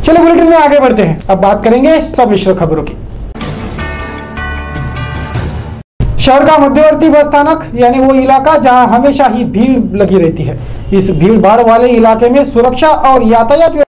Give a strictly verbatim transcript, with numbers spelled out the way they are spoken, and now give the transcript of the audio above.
चलिए बुलेटिन में आगे बढ़ते हैं। अब बात करेंगे समिश्र खबरों की। शहर का मध्यवर्ती बस स्थानक यानी वो इलाका जहां हमेशा ही भीड़ लगी रहती है। इस भीड़ भाड़ वाले इलाके में सुरक्षा और यातायात